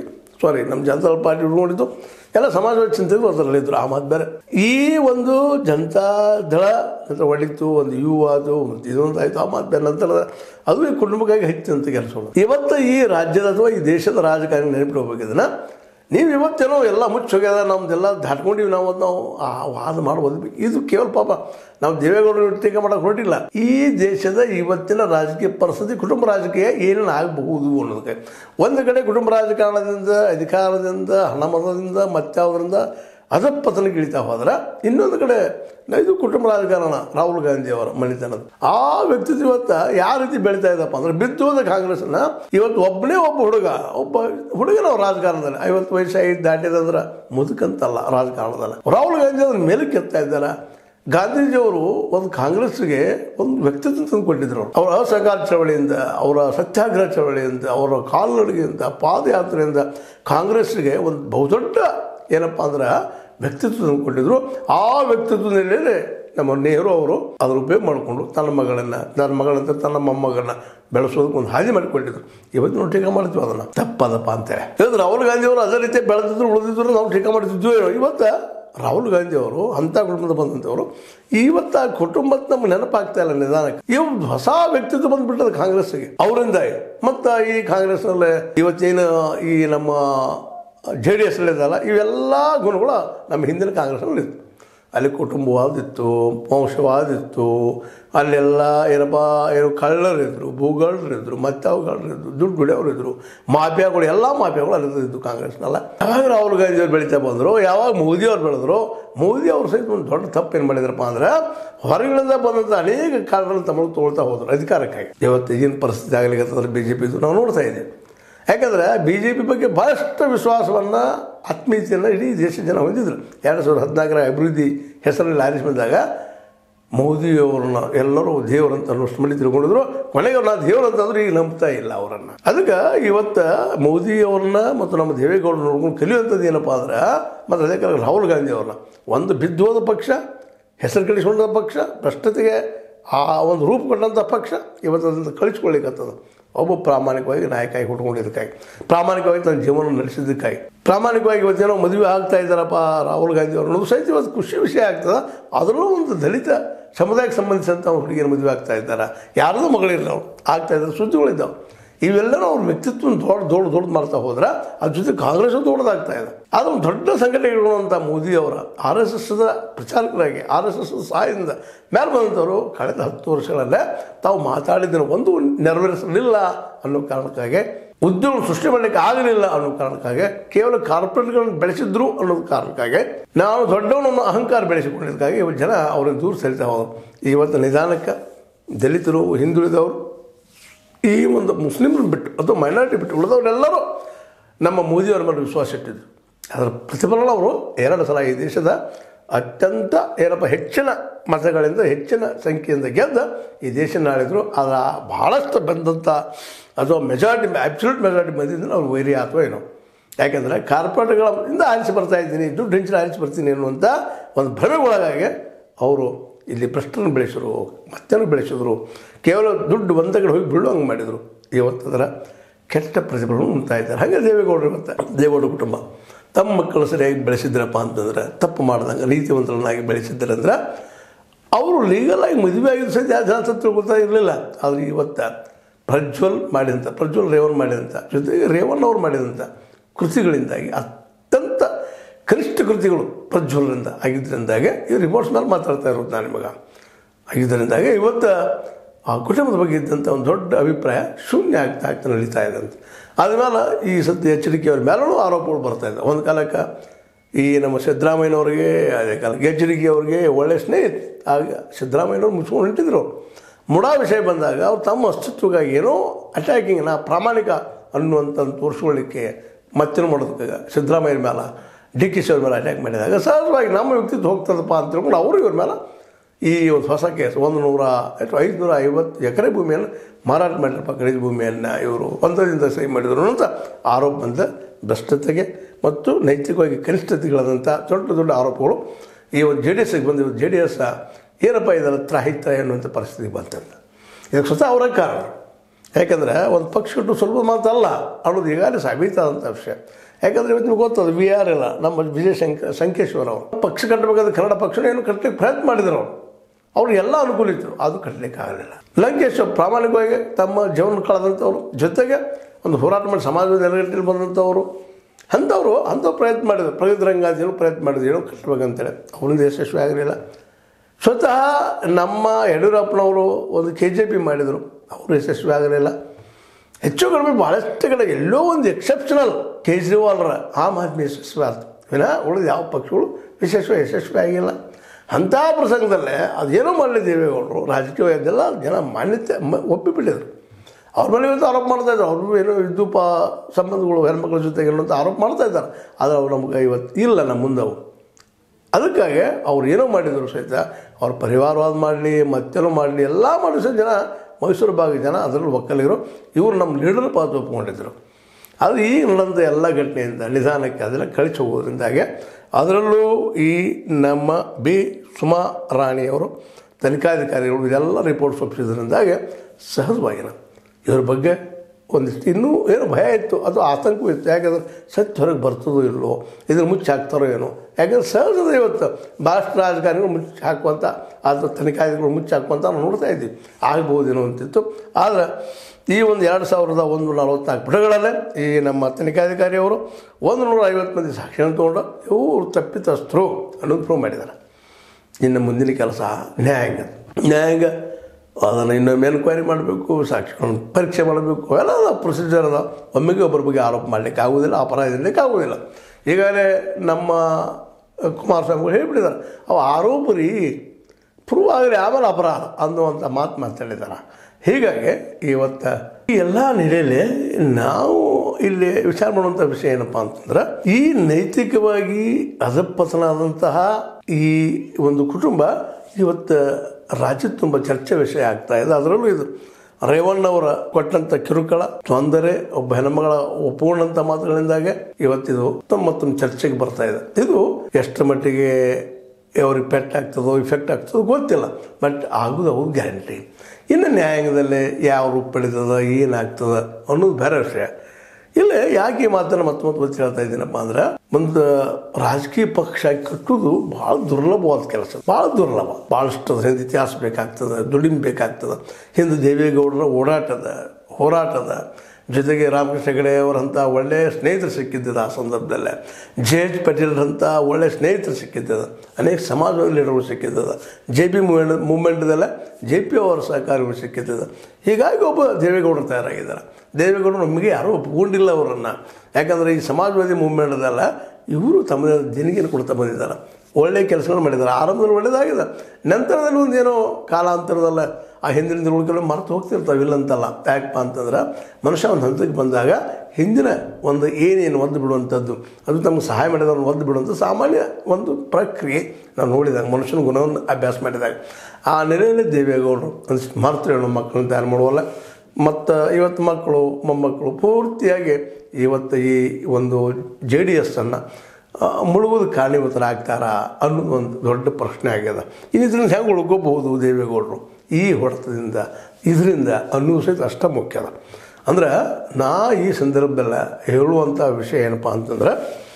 ಸಾರಿ ನಮ್ಮ ಜನತಾ ಪಾರ್ಟಿ ಉಳ್ಕೊಂಡಿದ್ದು ಎಲ್ಲ ಸಮಾಜವಾದಿ ಚಿಂತಕರು ಅದರಲ್ಲಿದ್ದರು. ಆ ಮಾತು ಬೇರೆ. ಈ ಒಂದು ಜನತಾ ದಳ ನಂತರ ಒಳಿತು, ಒಂದು ಯುವ ಅದು ಇದೊಂದು ಆಯಿತು, ಆ ಮಾತು ಬೇರೆ. ನಂತರ ಅದು ಈ ಕುಟುಂಬಕ್ಕಾಗಿ ಹೆಚ್ಚಂತ ಕೆಲಸಗಳು. ಇವತ್ತು ಈ ರಾಜ್ಯದ ಅಥವಾ ಈ ದೇಶದ ರಾಜಕಾರಣ ನೆನಪಿಡಬೇಕಿದ್ದನ್ನ ನೀವು ಇವತ್ತೇನೋ ಎಲ್ಲ ಮುಚ್ಚೋಗ್ಯದ, ನಮ್ದೆಲ್ಲ ದಾಟ್ಕೊಂಡಿವಿ, ನಾವು ಆ ವಾದ ಮಾಡ್ಬೋದು. ಇದು ಕೇವಲ ಪಾಪ ನಾವು ದೇವೇಗೌಡರು ಟೀಕೆ ಮಾಡೋಕೆ ಹೊರಟಿಲ್ಲ. ಈ ದೇಶದ ಇವತ್ತಿನ ರಾಜಕೀಯ ಪರಿಸ್ಥಿತಿ, ಕುಟುಂಬ ರಾಜಕೀಯ ಏನೇನು ಆಗಬಹುದು ಅನ್ನೋದಕ್ಕೆ ಒಂದು ಕಡೆ ಕುಟುಂಬ ರಾಜಕಾರಣದಿಂದ, ಅಧಿಕಾರದಿಂದ, ಹಣಮತದಿಂದ, ಮತ್ತಾವುದರಿಂದ ಅಧಪತನಕ್ಕೆ ಇಳಿತಾ ಹೋದ್ರೆ, ಇನ್ನೊಂದು ಕಡೆ ಇದು ಕುಟುಂಬ ರಾಜಕಾರಣ ರಾಹುಲ್ ಗಾಂಧಿ ಅವರ ಮಣಿತನದ ಆ ವ್ಯಕ್ತಿತ್ವ ಇವತ್ತು ಯಾವ ರೀತಿ ಬೆಳೀತಾ ಇದ್ದಪ್ಪ ಅಂದ್ರೆ, ಬಿದ್ದೋದ ಕಾಂಗ್ರೆಸ್ನ ಇವತ್ತು ಒಬ್ಬ ಹುಡುಗ ನಾವು ರಾಜಕಾರಣದಲ್ಲಿ 50 ವಯಸ್ಸು ದಾಟಿದಂದ್ರೆ ಮುದುಕಂತಲ್ಲ ರಾಜಕಾರಣದಲ್ಲ. ರಾಹುಲ್ ಗಾಂಧಿ ಅದನ್ನ ಮೇಲಕ್ಕೆ ಎತ್ತಾ ಇದ್ದಾರೆ. ಗಾಂಧೀಜಿಯವರು ಒಂದು ಕಾಂಗ್ರೆಸ್ಗೆ ಒಂದು ವ್ಯಕ್ತಿತ್ವ ತಂದುಕೊಟ್ಟಿದ್ರು. ಅವರ ಅಸಹಕಾರ ಚಳವಳಿಯಿಂದ, ಅವರ ಸತ್ಯಾಗ್ರಹ ಚಳವಳಿಯಿಂದ, ಅವರ ಕಾಲ್ನಡಿಗೆಯಿಂದ, ಪಾದಯಾತ್ರೆಯಿಂದ ಕಾಂಗ್ರೆಸ್ಗೆ ಒಂದು ಬಹುದೊಡ್ಡ ಏನಪ್ಪ ಅಂದ್ರೆ ವ್ಯಕ್ತಿತ್ವ ತಂದುಕೊಟ್ಟಿದ್ರು. ಆ ವ್ಯಕ್ತಿತ್ವದಲ್ಲಿ ನಮ್ಮ ನೆಹರು ಅವರು ಅದ್ರ ಉಪಯೋಗ ಮಾಡಿಕೊಂಡು ನನ್ನ ಮಗಳಂತ ತನ್ನ ಮೊಮ್ಮಗಳನ್ನ ಬೆಳೆಸೋದಕ್ಕೆ ಒಂದು ಹಾದಿ ಮಾಡಿಕೊಂಡಿದ್ರು. ಇವತ್ತು ನಾವು ಟೀಕಾ ಮಾಡ್ತೀವಿ, ಅದನ್ನು ತಪ್ಪದಪ್ಪ ಅಂತೇಳಿ ಹೇಳಿದ್ರು. ರಾಹುಲ್ ಗಾಂಧಿ ಅವರು ಅದೇ ರೀತಿ ಬೆಳೆದಿದ್ರು, ಉಳಿದಿದ್ರು, ನಾವು ಟೀಕಾ ಮಾಡ್ತಿದ್ವಿ. ಇವತ್ತು ರಾಹುಲ್ ಗಾಂಧಿ ಅವರು ಅಂಥ ಕುಟುಂಬದ ಬಂದಂಥವರು. ಇವತ್ತು ಆ ಕುಟುಂಬದ ನಮ್ಗೆ ನೆನಪಾಗ್ತಾ ಇಲ್ಲ ನಿಧಾನಕ್ಕೆ. ಇವ್ ಹೊಸ ವ್ಯಕ್ತಿತ್ವ ಬಂದ್ಬಿಟ್ಟದ ಕಾಂಗ್ರೆಸ್ಗೆ ಅವರಿಂದ. ಮತ್ತು ಈ ಕಾಂಗ್ರೆಸ್ನಲ್ಲಿ ಇವತ್ತೇನು ಈ ನಮ್ಮ JDS ಇದಲ್ಲ, ಇವೆಲ್ಲ ಗುಣಗಳು ನಮ್ಮ ಹಿಂದಿನ ಕಾಂಗ್ರೆಸ್ನಲ್ಲಿ ಇತ್ತು. ಅಲ್ಲಿ ಕುಟುಂಬವಾದಿತ್ತು, ವಂಶವಾದಿತ್ತು, ಅಲ್ಲೆಲ್ಲ ಏನು ಕಳ್ಳರಿದ್ರು, ಭೂಗಳರಿದ್ರು, ಮತ್ತವುಗಳಿದ್ರು, ದುಡ್ಡು ದುಡಿಯೋರಿದ್ರು, ಮಾಫಿಯಾಗಳು, ಎಲ್ಲ ಮಾಫಿಯಾಗಳು ಅಲ್ಲಿದ್ದು ಕಾಂಗ್ರೆಸ್ನಲ್ಲ. ಯಾವಾಗ ರಾಹುಲ್ ಗಾಂಧಿ ಅವ್ರು ಬೆಳೀತಾ ಬಂದರು, ಯಾವಾಗ ಮೋದಿಯವ್ರು ಬೆಳೆದ್ರು, ಮೋದಿ ಅವ್ರು ಸಹಿತ ಒಂದು ದೊಡ್ಡ ತಪ್ಪು ಏನು ಮಾಡಿದ್ರಪ್ಪ ಅಂದ್ರೆ, ಹೊರಗಳಿಂದ ಬಂದಂಥ ಅನೇಕ ಕಾರಣಗಳನ್ನು ತಮ್ಮನ್ನು ತೊಗೊಳ್ತಾ ಹೋದರು ಅಧಿಕಾರಕ್ಕಾಗಿ. ಇವತ್ತು ಈಗಿನ ಪರಿಸ್ಥಿತಿ ಆಗಲಿಕ್ಕೆ BJP ಇದು ನಾವು ನೋಡ್ತಾ ಇದ್ದೀವಿ. ಯಾಕಂದರೆ BJP ಬಗ್ಗೆ ಭಾಳಷ್ಟು ವಿಶ್ವಾಸವನ್ನು, ಆತ್ಮೀಯತೆಯನ್ನು ಇಡೀ ದೇಶದ ಜನ ಹೊಂದಿದ್ರು. 2014 ಅಭಿವೃದ್ಧಿ ಹೆಸರಲ್ಲಿ ಆರಿಸಿ ಬಂದಾಗ ಮೋದಿಯವ್ರನ್ನ ಎಲ್ಲರೂ ದೇವರಂತ ಅನ್ನೋಷ್ಟು ಮಂದಿ ತಿಳ್ಕೊಂಡಿದ್ರು. ಕೊನೆಗೆ ಅವ್ರು ದೇವರಂತಂದ್ರೆ ಈಗ ನಂಬ್ತಾ ಇಲ್ಲ ಅವರನ್ನು. ಅದಕ್ಕೆ ಇವತ್ತು ಮೋದಿಯವ್ರನ್ನ ಮತ್ತು ನಮ್ಮ ದೇವೇಗೌಡರು ನೋಡ್ಕೊಂಡು ಕಲಿಯುವಂಥದ್ದು ಏನಪ್ಪ ಅಂದ್ರೆ, ಮತ್ತು ಅದೇ ಕಾರಣ ರಾಹುಲ್ ಗಾಂಧಿ ಅವ್ರನ್ನ ಒಂದು ಬಿದ್ದೋದ ಪಕ್ಷ, ಹೆಸರು ಕಳಿಸ್ಕೊಂಡ ಪಕ್ಷ, ಭ್ರಷ್ಟತೆಗೆ ಆ ಒಂದು ರೂಪ ಕೊಟ್ಟಂಥ ಪಕ್ಷ ಇವತ್ತು ಅದನ್ನು ಕಳಿಸ್ಕೊಳ್ಳಿಕ್ಕತ್ತದ. ಒಬ್ಬ ಪ್ರಾಮಾಣಿಕವಾಗಿ ನಾಯಕಾಗಿ ಹುಟ್ಕೊಂಡಿದ್ದಕ್ಕಾಗಿ, ಪ್ರಾಮಾಣಿಕವಾಗಿ ತನ್ನ ಜೀವನ ನಡೆಸಿದ್ದಕ್ಕಾಗಿ, ಪ್ರಾಮಾಣಿಕವಾಗಿ ಇವತ್ತೇನೋ ಮದುವೆ ಆಗ್ತಾ ಇದ್ದಾರಪ್ಪ ರಾಹುಲ್ ಗಾಂಧಿ ಅವರು ಅನ್ನೋದು ಸಹಿತ ಇವತ್ತು ಖುಷಿ ವಿಷಯ ಆಗ್ತದೆ. ಅದರಲ್ಲೂ ಒಂದು ದಲಿತ ಸಮುದಾಯಕ್ಕೆ ಸಂಬಂಧಿಸಿದಂಥ ಹುಡುಗಿಯರು ಮದುವೆ ಆಗ್ತಾ ಇದ್ದಾರೆ, ಯಾರದೂ ಮಗಳಿರಲ್ಲ ಅವ್ರು ಆಗ್ತಾ ಇದ್ದಾರೆ, ಸುದ್ದಿಗಳಿದ್ದಾವೆ. ಇವೆಲ್ಲರೂ ಅವ್ರ ವ್ಯಕ್ತಿತ್ವ ದೊಡ್ಡ ಮಾಡ್ತಾ ಹೋದ್ರೆ ಅದ್ರ ಜೊತೆ ಕಾಂಗ್ರೆಸ್ ದೊಡ್ಡದಾಗ್ತಾ ಇದೆ. ಆದರೆ ಒಂದು ದೊಡ್ಡ ಸಂಘಟನೆಗಳಿರುವಂಥ ಮೋದಿಯವರ RSSದ ಪ್ರಚಾರಕರಾಗಿ, RSS ಸಹಾಯದಿಂದ ಮೇಲೆ ಬಂದಂಥವರು ಕಳೆದ 10 ವರ್ಷಗಳಲ್ಲೇ ತಾವು ಮಾತಾಡಿದ್ದನ್ನು ಒಂದು ನೆರವೇರಿಸಲಿಲ್ಲ ಅನ್ನೋ ಕಾರಣಕ್ಕಾಗಿ, ಉದ್ಯೋಗ ಸೃಷ್ಟಿ ಮಾಡಲಿಕ್ಕೆ ಆಗಲಿಲ್ಲ ಅನ್ನೋ ಕಾರಣಕ್ಕಾಗಿ, ಕೇವಲ ಕಾರ್ಪೊರೇಟ್ಗಳನ್ನು ಬೆಳೆಸಿದ್ರು ಅನ್ನೋದು ಕಾರಣಕ್ಕಾಗಿ, ನಾವು ದೊಡ್ಡವನನ್ನು ಅಹಂಕಾರ ಬೆಳೆಸಿಕೊಂಡಿದ್ದಕ್ಕಾಗಿ ಇವತ್ತು ಜನ ಅವ್ರನ್ನ ದೂರ ಸರಿತಾ ಹೋದರು. ಇವತ್ತು ನಿಧಾನಕ್ಕೆ ದಲಿತರು, ಹಿಂದುಳಿದವರು, ಈ ಒಂದು ಮುಸ್ಲಿಮರನ್ನು ಬಿಟ್ಟು ಅಥವಾ ಮೈನಾರಿಟಿ ಬಿಟ್ಟು ಉಳಿದವರೆಲ್ಲರೂ ನಮ್ಮ ಮೋದಿಯವರ ಮೇಲೆ ವಿಶ್ವಾಸ ಇಟ್ಟಿದ್ರು. ಅದರ ಪ್ರತಿಫಲನ ಅವರು 2 ಸಲ ಈ ದೇಶದ ಅತ್ಯಂತ ಹೆಚ್ಚಿನ ಮತಗಳಿಂದ, ಹೆಚ್ಚಿನ ಸಂಖ್ಯೆಯಿಂದ ಗೆದ್ದ ಈ ದೇಶ ಆಳಿದ್ರು. ಅದರ ಬಹಳಷ್ಟು ಬಂದಂಥ ಅಥವಾ ಮೆಜಾರಿಟಿ, ಅಬ್ಸಲ್ಯೂಟ್ ಮೆಜಾರಿಟಿ ಬಂದಿದ್ದು ಅವ್ರು ವೈರಿ ಅಥವಾ ಏನೋ. ಯಾಕೆಂದರೆ ಕಾರ್ಪೊರೇಟ್ಗಳಿಂದ ಆರಿಸಿ ಬರ್ತಾ ಇದ್ದೀನಿ, ದುಡ್ಡು ಹೆಂಚಿನ ಆರಿಸಿ ಬರ್ತೀನಿ ಅನ್ನುವಂಥ ಒಂದು ಭ್ರಮೆಗೊಳಗಾಗಿ ಅವರು ಇಲ್ಲಿ ಭ್ರಷ್ಟರನ್ನು ಬೆಳೆಸಿದ್ರು, ಮತ್ತೇನು ಬೆಳೆಸಿದ್ರು, ಕೇವಲ ದುಡ್ಡು ಒಂದ ಕಡೆ ಹೋಗಿ ಬೀಳುವಂಗೆ ಮಾಡಿದರು. ಇವತ್ತು ಅದರ ಕೆಟ್ಟ ಪ್ರತಿಫಲವನ್ನು ಉಂಟಾ ಇದ್ದಾರೆ. ಹಾಗೆ ದೇವೇಗೌಡರ ಕುಟುಂಬ ತಮ್ಮ ಮಕ್ಕಳು ಸರಿಯಾಗಿ ಬೆಳೆಸಿದ್ರಪ್ಪ ಅಂತಂದ್ರೆ, ತಪ್ಪು ಮಾಡ್ದಂಗೆ ನೀತಿವಂತರನ್ನಾಗಿ ಬೆಳೆಸಿದ್ದಾರಂದ್ರೆ, ಅವರು ಲೀಗಲಾಗಿ ಮದುವೆ ಆಗಿದ್ದು ಸಹಿತ ಜಾಸ್ತಿ ತಿಳ್ಕೊಳ್ತಾ ಇರಲಿಲ್ಲ. ಆದರೆ ಇವತ್ತು ಪ್ರಜ್ವಲ್ ರೇವಣ್ಣ ಮಾಡಿದಂಥ ಜೊತೆಗೆ ರೇವಣ್ಣ ಅವರು ಮಾಡಿದಂಥ ಕೃತಿಗಳಿಂದಾಗಿ, ಅತ್ಯಂತ ಕನಿಷ್ಠ ಕೃತಿಗಳು ಪ್ರಜ್ವಲರಿಂದ ಆಗಿದ್ದರಿಂದಾಗೆ ಈ ರಿಪೋರ್ಟ್ಸ್ ಮೇಲೆ ಮಾತಾಡ್ತಾ ಇರೋದು ನಾನು ನಿಮಗೆ. ಆಗಿದ್ದರಿಂದಾಗೆ ಇವತ್ತು ಆ ಕುಟುಂಬದ ಬಗ್ಗೆ ಇದ್ದಂಥ ಒಂದು ದೊಡ್ಡ ಅಭಿಪ್ರಾಯ ಶೂನ್ಯ ಆಗ್ತಾ ನಡೀತಾ ಇದೆ ಅಂತ. ಆದ್ಮೇಲೆ ಈ ಸದ್ಯ HDK ಅವ್ರ ಮೇಲೂ ಆರೋಪಗಳು ಬರ್ತಾಯಿದ್ದ. ಒಂದು ಕಾಲಕ್ಕೆ ಈ ನಮ್ಮ ಸಿದ್ದರಾಮಯ್ಯನವ್ರಿಗೆ, ಅದೇ ಕಾಲಕ್ಕೆ HDK ಅವ್ರಿಗೆ ಒಳ್ಳೆಯ ಸ್ನೇಹಿತ. ಆಗ ಸಿದ್ದರಾಮಯ್ಯನವ್ರು ಮುಚ್ಕೊಂಡು ಹೊಂಟಿದ್ರು. ಮುಡಾ ವಿಷಯ ಬಂದಾಗ ಅವ್ರು ತಮ್ಮ ಅಸ್ತಿತ್ವಗಾಗಿ ಏನೋ ಅಟ್ಯಾಕಿಂಗ್, ಪ್ರಾಮಾಣಿಕ ಅನ್ನುವಂಥದ್ದು ತೋರಿಸ್ಕೊಳ್ಳಿಕ್ಕೆ ಮತ್ತೇನು ಮಾಡೋದಕ್ಕೆ ಸಿದ್ದರಾಮಯ್ಯನ ಮೇಲೆ, DK ಅವ್ರ ಮೇಲೆ ಅಟ್ಯಾಕ್ ಮಾಡಿದಾಗ ಸಹಜವಾಗಿ ನಮ್ಮ ವ್ಯಕ್ತಿತ್ವ ಹೋಗ್ತದಪ್ಪ ಅಂತ ತಿಳ್ಕೊಂಡು ಅವರು ಇವ್ರ ಮೇಲೆ ಈ ಒಂದು ಹೊಸ ಕೇಸ್ 550 ಎಕರೆ ಭೂಮಿಯನ್ನು ಮಾರಾಟ ಮಾಡಿರಪ್ಪ, ಖರೀದಿ ಭೂಮಿಯನ್ನು ಇವರು ಒಂದರಿಂದ ಸಹಿ ಮಾಡಿದರು ಅಂತ ಆರೋಪ ಬಂದ ಭ್ರಷ್ಟತೆಗೆ ಮತ್ತು ನೈತಿಕವಾಗಿ ಕನಿಷ್ಠತೆಗಳಾದಂಥ ದೊಡ್ಡ ಆರೋಪಗಳು ಈ ಒಂದು JDSಗೆ ಬಂದಿದ್ದು. JDS ಏನಪ್ಪ ಇದೆಲ್ಲ ತ್ರಾಹಿತ್ಯ ಅನ್ನುವಂಥ ಪರಿಸ್ಥಿತಿಗೆ ಬಂತಂತ. ಇದಕ್ಕೆ ಸ್ವತಃ ಅವರ ಕಾರಣ. ಯಾಕಂದರೆ ಒಂದು ಪಕ್ಷ ಕಟ್ಟು ಸ್ವಲ್ಪ ಮಾತಲ್ಲ ಅನ್ನೋದು ಈಗಾಗಲೇ ಸಾಬೀತಾದಂಥ ವಿಷಯ. ಯಾಕಂದರೆ ಇವತ್ತು ನಿಮ್ಗೆ ಗೊತ್ತದು ವಿ ಆರ್ ಇಲ್ಲ ನಮ್ಮ ವಿಜಯ ಸಂಕೇಶ್ವರ ಅವರು ಪಕ್ಷ ಕಟ್ಟಬೇಕಾದ್ರೆ ಕನ್ನಡ ಪಕ್ಷನ ಏನು ಕಟ್ಟಲಿಕ್ಕೆ ಪ್ರಯತ್ನ ಮಾಡಿದ್ರು ಅವರು ಎಲ್ಲ ಅನುಕೂಲ ಇತ್ತು, ಅದು ಕಟ್ಟಲಿಕ್ಕೆ ಆಗಲಿಲ್ಲ. ಲಂಕೇಶ್ ಪ್ರಾಮಾಣಿಕವಾಗಿ ತಮ್ಮ ಜೀವನ ಕಳೆದಂಥವ್ರು, ಜೊತೆಗೆ ಒಂದು ಹೋರಾಟ ಮಾಡಿ ಸಮಾಜದ ನೆಲೆಗಟ್ಟಲ್ಲಿ ಬಂದಂಥವ್ರು, ಅಂಥವ್ರು ಪ್ರಯತ್ನ ಮಾಡಿದ್ರು. ಪ್ರಗತಿ ರಂಗಾದಿಗಳು ಪ್ರಯತ್ನ ಮಾಡಿದ್ರು ಏನೋ ಕಟ್ಟಬೇಕಂತೇಳಿ, ಅವರಿಂದ ಯಶಸ್ವಿ ಆಗಲಿಲ್ಲ. ಸ್ವತಃ ನಮ್ಮ ಯಡಿಯೂರಪ್ಪನವರು ಒಂದು KJP ಮಾಡಿದರು, ಅವರು ಯಶಸ್ವಿ ಆಗಲಿಲ್ಲ. ಹೆಚ್ಚು ಕಡಿಮೆ ಭಾಳಷ್ಟು ಕಡೆ ಎಲ್ಲೋ ಒಂದು ಎಕ್ಸೆಪ್ಷನಲ್ ಕೇಜ್ರಿವಾಲ್ರ ಆಮ್ ಆದ್ಮಿ ಯಶಸ್ವಿ ಆಯ್ತು, ವಿನಃ ಉಳಿದ ಯಾವ ಪಕ್ಷಗಳು ಯಶಸ್ವಿ ಆಗಿಲ್ಲ. ಅಂಥ ಪ್ರಸಂಗದಲ್ಲೇ ಅದೇನೋ ಮಾಡಲಿ ದೇವೇಗೌಡರು ರಾಜಕೀಯ ಇದೆಲ್ಲ ಜನ ಮಾನ್ಯತೆ ಒಪ್ಪಿಬಿಟ್ಟಿದ್ರು. ಅವ್ರ ಮೇಲೆ ಇವತ್ತು ಆರೋಪ ಮಾಡ್ತಾಯಿದ್ರು, ಅವ್ರಿಗೂ ಏನೋ ವಿದ್ಯುಪ ಸಂಬಂಧಗಳು ಹೆಣ್ಮಕ್ಳ ಜೊತೆಗೆ ಅಂತ ಆರೋಪ ಮಾಡ್ತಾಯಿದ್ದಾರೆ. ಆದರೆ ಅವ್ರು ನಮ್ಗೆ ಇವತ್ತು ಇಲ್ಲ ನಮ್ಮ ಮುಂದವು. ಅದಕ್ಕಾಗಿ ಅವ್ರು ಏನೋ ಮಾಡಿದರು ಸಹಿತ ಅವ್ರ ಪರಿವಾರವಾದ ಮಾಡಲಿ ಮತ್ತೇನೋ ಮಾಡಲಿ ಎಲ್ಲ ಮಾಡಿ ಸಹ ಜನ ಮೈಸೂರು ಭಾಗದ ಜನ ಅದರಲ್ಲಿ ಒಕ್ಕಲಿಗರು ಇವರು ನಮ್ಮ ಲೀಡರ್ ಪಾತ್ರ ಒಪ್ಕೊಂಡಿದ್ದರು. ಅದು ಈಗ ನಡೆದಂಥ ಎಲ್ಲ ಘಟನೆಯಿಂದ ನಿಧಾನಕ್ಕೆ ಅದೆಲ್ಲ ಕಳಿಸಿ ಹೋಗೋದ್ರಿಂದಾಗೆ ಅದರಲ್ಲೂ ಈ ನಮ್ಮ ಸುಮಾ ರಾಣಿಯವರು ತನಿಖಾಧಿಕಾರಿಗಳು ಇದೆಲ್ಲ ರಿಪೋರ್ಟ್ಸ್ ಒಪ್ಪಿಸಿದ್ರಿಂದಾಗೆ ಸಹಜವಾಗಿನ ಇವ್ರ ಬಗ್ಗೆ ಒಂದಿಷ್ಟು ಇನ್ನೂ ಏನೋ ಭಯ ಇತ್ತು, ಅದು ಆತಂಕವೂ ಇತ್ತು. ಯಾಕಂದ್ರೆ ಸತ್ಯ ಹೊರಗೆ ಬರ್ತದೋ ಇಲ್ಲೋ, ಇದ್ರ ಮುಚ್ಚಿ ಹಾಕ್ತಾರೋ ಏನೋ. ಯಾಕಂದ್ರೆ ಸಹಜದ ಇವತ್ತು ಭಾರತ ರಾಜಕಾರಣಿಗಳು ಮುಚ್ಚಿ ಹಾಕುವಂಥ ಅದು ತನಿಖಾಧಿಕಾರಿಗಳು ಮುಚ್ಚಿ ಹಾಕುವಂಥ ನಾವು ನೋಡ್ತಾ ಇದ್ದೀವಿ, ಆಗ್ಬೋದೇನೋ ಅಂತಿತ್ತು. ಆದರೆ ಈ ಒಂದು 2144 ಪುಟಗಳಲ್ಲೇ ಈ ನಮ್ಮ ತನಿಖಾಧಿಕಾರಿಯವರು 150 ಮಂದಿ ಸಾಕ್ಷಿಯನ್ನು ತೊಗೊಂಡು ಇವರು ತಪ್ಪಿತಸ್ಥರು ಅನ್ನೋದು ಪ್ರೂವ್ ಮಾಡಿದ್ದಾರೆ. ಇನ್ನು ಮುಂದಿನ ಕೆಲಸ ನ್ಯಾಯಾಂಗ ಅದನ್ನು ಇನ್ನೊಮ್ಮೆ ಎನ್ಕ್ವೈರಿ ಮಾಡಬೇಕು, ಸಾಕ್ಷಿಗಳನ್ನು ಪರೀಕ್ಷೆ ಮಾಡಬೇಕು, ಎಲ್ಲ ಪ್ರೊಸೀಜರ್ ಅದ. ಒಮ್ಮೆಗೆ ಒಬ್ಬರ ಬಗ್ಗೆ ಆರೋಪ ಮಾಡಲಿಕ್ಕೆ ಆಗೋದಿಲ್ಲ, ಅಪರಾಧ ಇರಲಿಕ್ಕೆ ಆಗೋದಿಲ್ಲ. ಈಗಾಗಲೇ ನಮ್ಮ ಕುಮಾರಸ್ವಾಮಿಗಳು ಹೇಳಿಬಿಟ್ಟಿದ್ದಾರೆ, ಅವು ಆರೋಪರಿ ಪ್ರೂವ್ ಆಗಲಿ ಆಮೇಲೆ ಅಪರಾಧ ಅನ್ನುವಂಥ ಮಾತಾಡಿದ್ದಾರೆ. ಹೀಗಾಗಿ ಇವತ್ತು ಈ ಎಲ್ಲ ನೆಲೆಯಲ್ಲಿ ನಾವು ಇಲ್ಲಿ ವಿಚಾರ ಮಾಡುವಂಥ ವಿಷಯ ಏನಪ್ಪ ಅಂತಂದ್ರೆ, ಈ ನೈತಿಕವಾಗಿ ಅಧಪತನ ಆದಂತಹ ಈ ಒಂದು ಕುಟುಂಬ ಇವತ್ತು ರಾಜ್ಯ ತುಂಬ ಚರ್ಚೆ ವಿಷಯ ಆಗ್ತಾ ಇದೆ. ಅದರಲ್ಲೂ ಇದು ರೇವಣ್ಣವರ ಕೊಟ್ಟಂಥ ಕಿರುಕುಳ, ತೊಂದರೆ, ಒಬ್ಬ ಹೆಣ್ಮಗಳ ಒಪ್ಪುಕೊಂಡಂಥ ಮಾತುಗಳಿಂದಾಗೆ ಇವತ್ತಿದು ಮತ್ತೊಂದು ಚರ್ಚೆಗೆ ಬರ್ತಾ ಇದೆ. ಇದು ಎಷ್ಟರ ಮಟ್ಟಿಗೆ ಅವ್ರಿಗೆ ಪೆಟ್ಟಾಗ್ತದೋ ಇಫೆಕ್ಟ್ ಆಗ್ತದೋ ಗೊತ್ತಿಲ್ಲ, ಬಟ್ ಆಗೋದು ಅವ್ರು ಗ್ಯಾರಂಟಿ. ಇನ್ನು ನ್ಯಾಯಾಂಗದಲ್ಲಿ ಯಾವ ರೂಪ ಪಡೀತದ ಏನಾಗ್ತದೆ ಅನ್ನೋದು ಬೇರೆ ವಿಷಯ. ಇಲ್ಲೇ ಯಾಕೆ ಈ ಮಾತನ್ನು ಮತ್ತೆ ಒತ್ತಿ ಹೇಳ್ತಾ ಇದ್ದೀನಪ್ಪ ಅಂದ್ರೆ, ಒಂದು ರಾಜಕೀಯ ಪಕ್ಷ ಕಟ್ಟುವುದು ಭಾಳ ದುರ್ಲಭವಾದ ಕೆಲಸ, ಭಾಳ ದುರ್ಲಭ. ಭಾಳಷ್ಟು ಹಿಂದೆ ಇತಿಹಾಸ ಬೇಕಾಗ್ತದೆ, ದುಡಿಮೆ ಬೇಕಾಗ್ತದೆ. ಹಿಂದೆ ದೇವೇಗೌಡರ ಹೋರಾಟದ ಜೊತೆಗೆ ರಾಮಕೃಷ್ಣ ಹೆಗಡೆ ಅವರಂಥ ಒಳ್ಳೆಯ ಸ್ನೇಹಿತರು ಸಿಕ್ಕಿದ್ದ ಆ ಸಂದರ್ಭದಲ್ಲೇ, JH ಪಟೇಲ್ರಂಥ ಒಳ್ಳೆಯ ಸ್ನೇಹಿತರು ಸಿಕ್ಕಿದ್ದದ, ಅನೇಕ ಸಮಾಜವಾದಿ ಲೀಡರ್ಗಳು ಸಿಕ್ಕಿದ್ದದ, JP ಮೂವ್ಮೆಂಟ್ದಲ್ಲೇ JP ಅವರ ಸಹಕಾರಿಗಳು ಸಿಕ್ಕಿದ್ದದ. ಹೀಗಾಗಿ ಒಬ್ಬ ದೇವೇಗೌಡರು ತಯಾರಾಗಿದ್ದಾರೆ. ದೇವೇಗೌಡರು ನಮಗೆ ಯಾರೂ ಒಪ್ಪಿಕೊಂಡಿಲ್ಲ ಅವರನ್ನು. ಯಾಕಂದರೆ ಈ ಸಮಾಜವಾದಿ ಮೂವ್ಮೆಂಟ್ದಲ್ಲ ಇವರು ತಮ್ಮ ದೇಣಿಗೆಯನ್ನು ಕೊಡ್ತಾ ಬಂದಿದ್ದಾರೆ, ಒಳ್ಳೆಯ ಕೆಲಸಗಳು ಮಾಡಿದ್ದಾರೆ. ಆರಂಭದಲ್ಲಿ ಒಳ್ಳೆಯದಾಗಿದೆ, ನಂತರದಲ್ಲಿ ಒಂದೇನೋ ಕಾಲಾಂತರದಲ್ಲ ಆ ಹಿಂದಿನ ಉಳ್ಕೊಂಡು ಮರೆತು ಹೋಗ್ತಿರ್ತಾವೆ, ಇಲ್ಲಂತಲ್ಲ. ಯಾಕಪ್ಪ ಅಂತಂದ್ರೆ ಮನುಷ್ಯ ಒಂದು ಹಂತಕ್ಕೆ ಬಂದಾಗ ಹಿಂದಿನ ಒಂದು ಏನೇನು ಒದ್ದು ಬಿಡುವಂಥದ್ದು, ಅದು ತಮಗೆ ಸಹಾಯ ಮಾಡಿದವ್ರನ್ನ ಒದ್ದು ಬಿಡುವಂಥ ಸಾಮಾನ್ಯ ಒಂದು ಪ್ರಕ್ರಿಯೆ ನಾವು ನೋಡಿದಾಗ, ಮನುಷ್ಯನ ಗುಣವನ್ನು ಅಭ್ಯಾಸ ಮಾಡಿದಾಗ. ಆ ನೆಲೆಯಲ್ಲಿ ದೇವೇಗೌಡರು ಒಂದಿಷ್ಟು ಮರೆತು ನಮ್ಮ ಮಕ್ಕಳನ್ನ ತಯಾರು ಮಾಡುವಲ್ಲ. ಮತ್ತು ಇವತ್ತು ಮಕ್ಕಳು ಮೊಮ್ಮಕ್ಕಳು ಪೂರ್ತಿಯಾಗಿ ಇವತ್ತು ಈ ಒಂದು JDS ಮುಳುಗೋದು ಕಾರಣೀಭೂತರಾಗ್ತಾರಾ ಅನ್ನೋದು ಒಂದು ದೊಡ್ಡ ಪ್ರಶ್ನೆ ಆಗ್ಯದ. ಇದರಿಂದ ಹೆಂಗೆ ಉಳ್ಕೋಬಹುದು ದೇವೇಗೌಡರು ಈ ಹೊಡೆತದಿಂದ, ಇದರಿಂದ ಅನ್ನೋದು ಸಹಿತ ಅಷ್ಟೇ ಮುಖ್ಯ ಅದ. ಅಂದ್ರೆ ನಾ ಈ ಸಂದರ್ಭದಲ್ಲ ಹೇಳುವಂಥ ವಿಷಯ ಏನಪ್ಪ ಅಂತಂದ್ರೆ,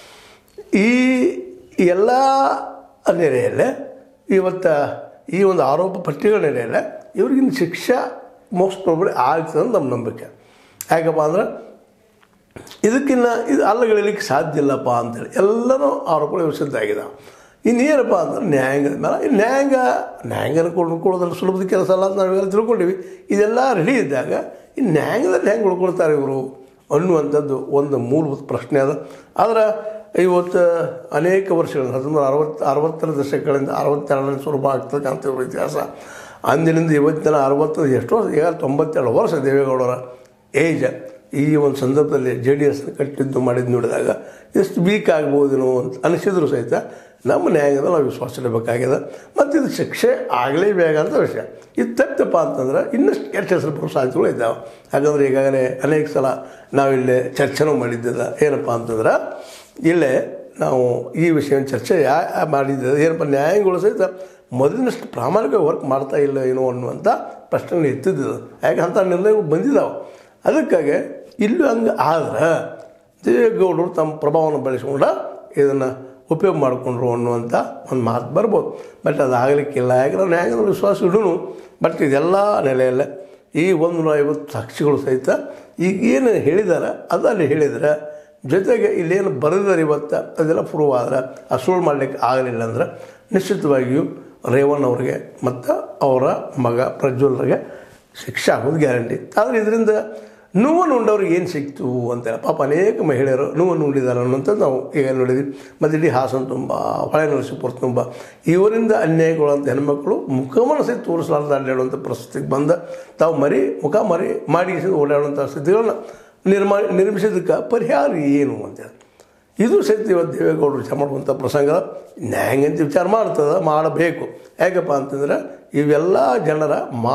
ಈ ಎಲ್ಲ ನೆಲೆಯಲ್ಲೇ ಇವತ್ತು ಈ ಒಂದು ಆರೋಪ ಪಟ್ಟಿಗಳ ನೆಲೆಯಲ್ಲೇ ಇವ್ರಿಗಿನ್ನ ಶಿಕ್ಷೆ ಮೋಸ್ಟ್ ಪ್ರಾಬಬ್ಲಿ ಆಗ್ತದೆ ಅಂತ ನಮ್ಮ ನಂಬಿಕೆ. ಯಾಕಪ್ಪ ಅಂದ್ರೆ ಇದಕ್ಕಿನ್ನ ಇದು ಅಲ್ಲಗಳಿಲಿಕ್ಕೆ ಸಾಧ್ಯ ಇಲ್ಲಪ್ಪ ಅಂತೇಳಿ ಎಲ್ಲನೂ ಆರೋಪಗಳು ವಿಷದ್ದಾಗಿದ್ದಾವೆ. ಇನ್ನೇನಪ್ಪ ಅಂದ್ರೆ ನ್ಯಾಯಾಂಗದ ಮೇಲೆ ನ್ಯಾಯಾಂಗನ ಕೊಡೋದ್ರಲ್ಲಿ ಸುಲಭದ ಕೆಲಸ ಅಲ್ಲ ಅಂತ ನಾವೆಲ್ಲ ತಿಳ್ಕೊಂಡಿವಿ. ಇದೆಲ್ಲ ರೆಡಿ ಇದ್ದಾಗ ಈ ನ್ಯಾಯಾಂಗದಲ್ಲಿ ಹೆಂಗೆ ಉಳ್ಕೊಳ್ತಾರೆ ಇವರು ಅನ್ನುವಂಥದ್ದು ಒಂದು ಮೂಲಭೂತ ಪ್ರಶ್ನೆ ಅದ. ಆದರೆ ಇವತ್ತು ಅನೇಕ ವರ್ಷಗಳು 1960ರ ದಶಕಗಳಿಂದ 62ನೇ ಸ್ವರೂಪ ಆಗ್ತದೆ ಕಾಣ್ತೀವಿ ಇತಿಹಾಸ. ಅಂದಿನಿಂದ ಇವತ್ತಿನ 60 ಎಷ್ಟೋ ಈಗ 92 ವರ್ಷ ದೇವೇಗೌಡರ ಏಜ್. ಈ ಒಂದು ಸಂದರ್ಭದಲ್ಲಿ JDS ಕಟ್ಟಿದ್ದು ಮಾಡಿದ್ದು ನೋಡಿದಾಗ ಎಷ್ಟು ವೀಕ್ ಆಗ್ಬೋದೇನೋ ಅಂತ ಅನಿಸಿದ್ರು ಸಹಿತ ನಮ್ಮ ನ್ಯಾಯಾಂಗದಲ್ಲಿ ನಾವು ವಿಶ್ವಾಸ ಇಡಬೇಕಾಗಿದೆ. ಮತ್ತು ಇದು ಶಿಕ್ಷೆ ಆಗಲೇಬೇಕಾದಂಥ ವಿಷಯ. ಇದು ತಪ್ಪಪ್ಪ ಅಂತಂದ್ರೆ ಇನ್ನಷ್ಟು ಕೆಟ್ಟ ಹೆಸರು ಬರೋ ಸಾಧ್ಯತೆಗಳು ಇದ್ದಾವೆ. ಯಾಕಂದರೆ ಈಗಾಗಲೇ ಅನೇಕ ಸಲ ನಾವಿಲ್ಲೇ ಚರ್ಚೆನೂ ಮಾಡಿದ್ದಿಲ್ಲ. ಏನಪ್ಪ ಅಂತಂದ್ರೆ ಇಲ್ಲೇ ನಾವು ಈ ವಿಷಯವನ್ನು ಚರ್ಚೆ ಮಾಡಿದ್ದೆ ಏನಪ್ಪ, ನ್ಯಾಯಾಂಗಗಳು ಸಹಿತ ಮೊದಲಿನಷ್ಟು ಪ್ರಾಮಾಣಿಕ ವರ್ಕ್ ಮಾಡ್ತಾ ಇಲ್ಲ ಏನೋ ಅನ್ನುವಂಥ ಪ್ರಶ್ನೆ ಎತ್ತಿದ್ದು. ಯಾಕೆ ಅಂಥ ನಿರ್ಣಯಗಳು ಬಂದಿದ್ದಾವೆ. ಅದಕ್ಕಾಗಿ ಇಲ್ಲೂ ಹಂಗೆ ಆದ್ರೆ ದೇವೇಗೌಡರು ತಮ್ಮ ಪ್ರಭಾವವನ್ನು ಬೆಳೆಸ್ಕೊಂಡ ಇದನ್ನು ಉಪಯೋಗ ಮಾಡಿಕೊಂಡ್ರು ಅನ್ನುವಂಥ ಒಂದು ಮಾತು ಬರ್ಬೋದು. ಬಟ್ ಅದು ಆಗಲಿಕ್ಕಿಲ್ಲ. ಯಾಕಂದ್ರೆ ನ್ಯಾಯಾಂಗದ ವಿಶ್ವಾಸ ಇಡೋನು. ಬಟ್ ಇದೆಲ್ಲ ನೆಲೆಯಲ್ಲೇ ಈ 150 ಸಾಕ್ಷಿಗಳು ಸಹಿತ ಈಗ ಏನು ಹೇಳಿದಾರೆ ಅದು ಅಲ್ಲಿ ಹೇಳಿದ್ರೆ, ಜೊತೆಗೆ ಇಲ್ಲೇನು ಬರೆದಿದ್ದಾರೆ ಇವತ್ತು ಅದೆಲ್ಲ ಪ್ರೂವ್ ಆದ್ರೆ, ಆ ಸುಳ್ಳು ಮಾಡಲಿಕ್ಕೆ ಆಗಲಿಲ್ಲ ಅಂದ್ರೆ ನಿಶ್ಚಿತವಾಗಿಯೂ ರೇವಣ್ಣ ಅವರಿಗೆ ಮತ್ತು ಅವರ ಮಗ ಪ್ರಜ್ವಲ್ರಿಗೆ ಶಿಕ್ಷೆ ಆಗೋದು ಗ್ಯಾರಂಟಿ. ಆದರೆ ಇದರಿಂದ ನೋವನ್ನು ಉಂಡವ್ರಿಗೆ ಏನು ಸಿಕ್ತು ಅಂತೇಳಿ ಪಾಪ ಅನೇಕ ಮಹಿಳೆಯರು ನೋವನ್ನು ಉಂಡಿದ್ದಾರೆ ಅನ್ನೋಂಥದ್ದು ನಾವು ಈಗ ನೋಡಿದ್ವಿ. ಮತ್ತು ಇಡೀ ಹಾಸನ ತುಂಬ, ಹೊಳೆ ನರಸೀಪುರ ತುಂಬ ಇವರಿಂದ ಅನ್ಯಾಯಗೊಳ್ಳುವಂಥ ಹೆಣ್ಮಕ್ಳು ಮುಖವನ್ನು ಸಹಿತ ತೋರಿಸಲಾರ್ದು ಅಡ್ಡಾಡುವಂಥ ಪರಿಸ್ಥಿತಿಗೆ ಬಂದ ತಾವು ಮುಖ ಮಾಡಿ ಓಡಾಡುವಂಥ ಸ್ಥಿತಿಗಳನ್ನ ನಿರ್ಮಿಸೋದಕ್ಕೆ ಪರಿಹಾರ ಏನು ಅಂತೇಳಿ ಇದು ಸಹಿತ ಇವತ್ತು ದೇವೇಗೌಡರು ವಿಚಾರ ಮಾಡುವಂಥ ಪ್ರಸಂಗ. ನ್ಯಾಯಾಂಗಂತ ವಿಚಾರ ಮಾಡಬೇಕು. ಯಾಕಪ್ಪ ಅಂತಂದ್ರೆ ಇವೆಲ್ಲ ಜನರ